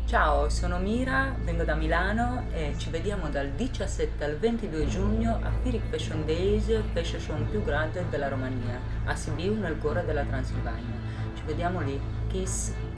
Ciao, sono Mira, vengo da Milano e ci vediamo dal 17 al 22 giugno a Firic Fashion Days, fashion show più grande della Romania, a Sibiu nel cuore della Transilvania. Ci vediamo lì. Kiss!